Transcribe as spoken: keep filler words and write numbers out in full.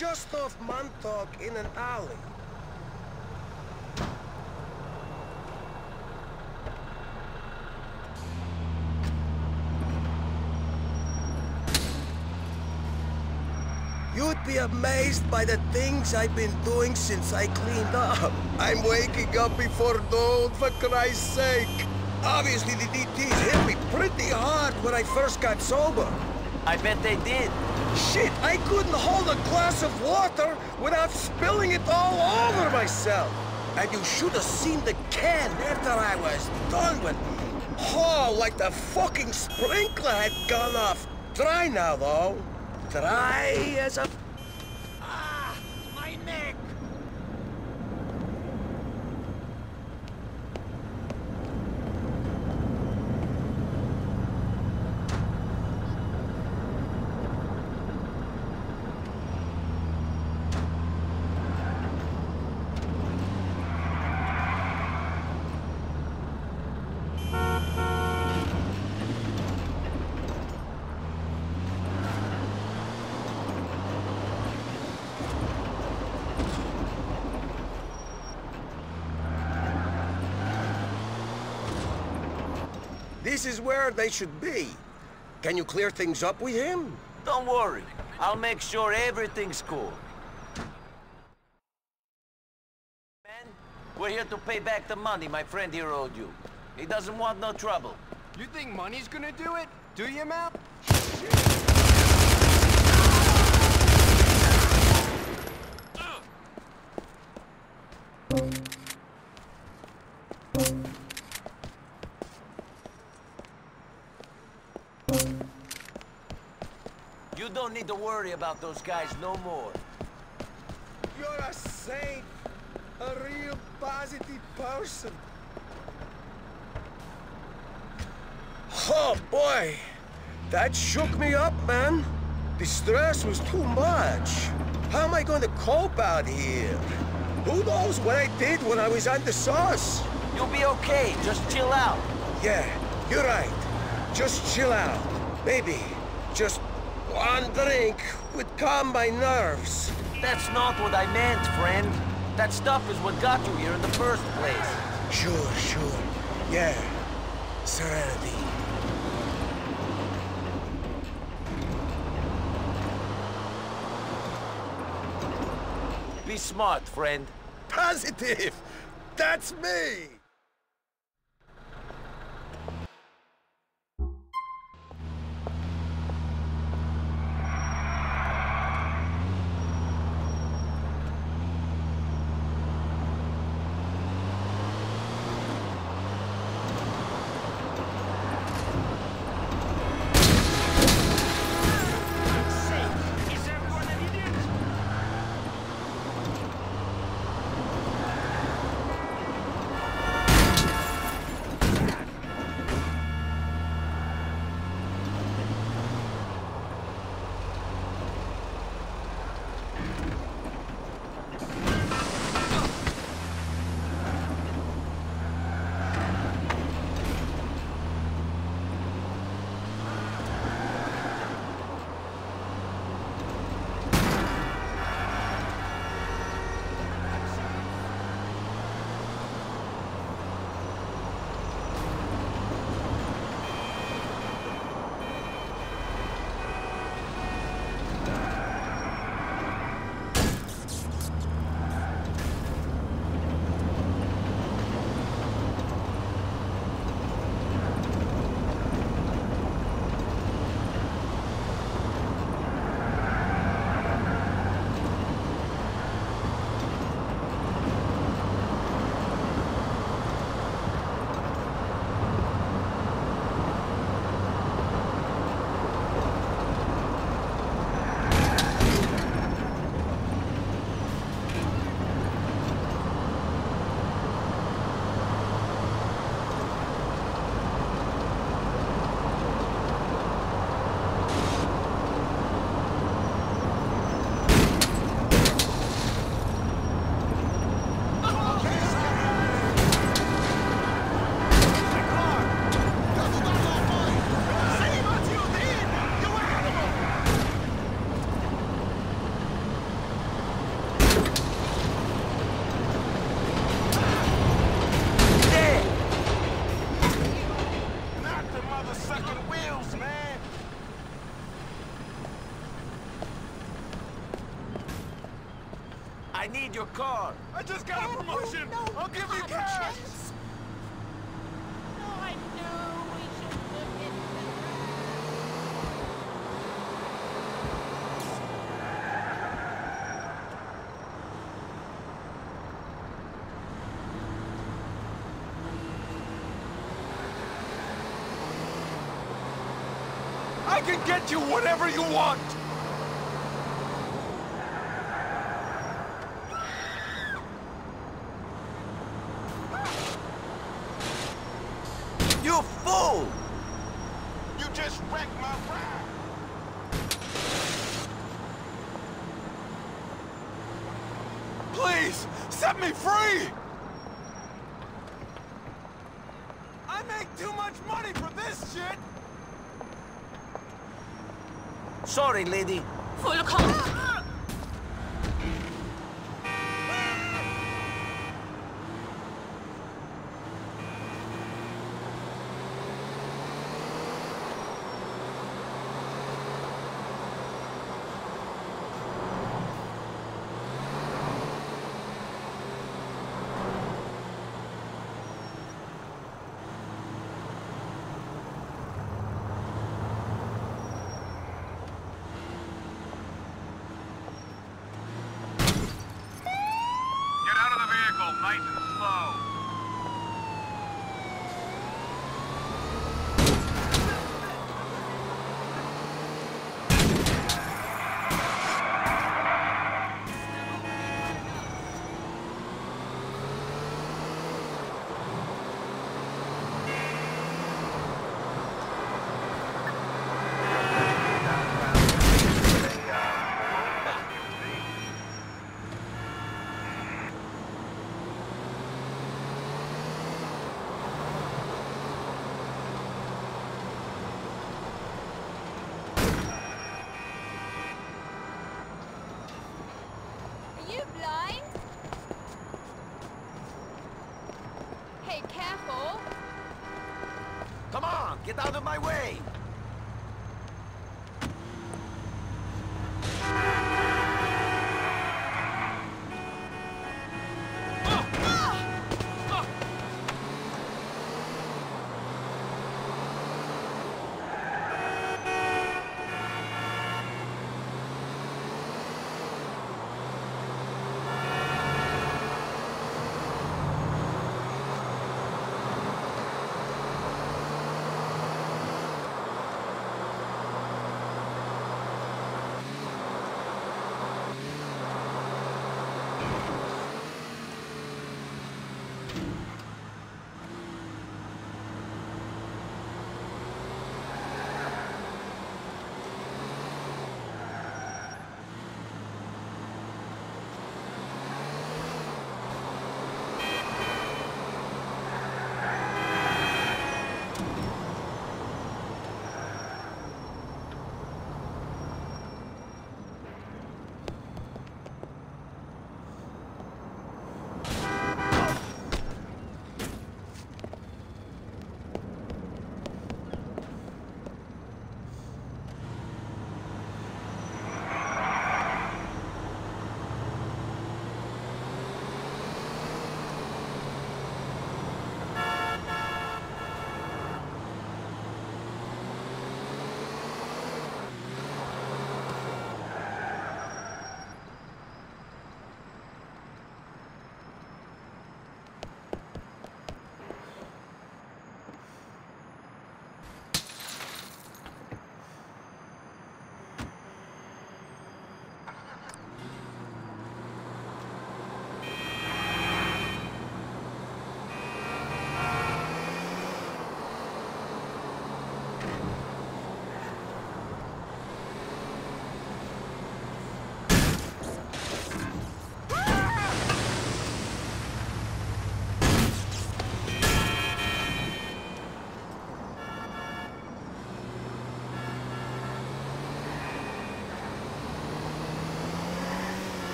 just off Montauk in an alley. You'd be amazed by the things I've been doing since I cleaned up. I'm waking up before dawn, for Christ's sake. Obviously, the D Ts hit me pretty hard when I first got sober. I bet they did. Shit, I couldn't hold a glass of water without spilling it all over myself. And you should have seen the can after I was done with. Oh, like the fucking sprinkler had gone off. Dry now, though. Dry as a... Ah, my neck! This is where they should be. Can you clear things up with him? Don't worry. I'll make sure everything's cool. Man, we're here to pay back the money my friend here owed you. He doesn't want no trouble. You think money's gonna do it? Do you, Mal? You don't need to worry about those guys no more. You're a saint. A real positive person. Oh, boy. That shook me up, man. The stress was too much. How am I going to cope out here? Who knows what I did when I was on the sauce? You'll be okay. Just chill out. Yeah, you're right. Just chill out. Maybe just one drink would calm my nerves. That's not what I meant, friend. That stuff is what got you here in the first place. Sure, sure. Yeah. Serenity. Be smart, friend. Positive! That's me! your car. I just got a promotion. I'll give you cash. No, I know we should look into I can get you whatever you want. You fool! You just wrecked my ride. Please, set me free! I make too much money for this shit! Sorry, lady. Full call. Nice and slow. Are you blind? Hey, careful. Come on, get out of my way!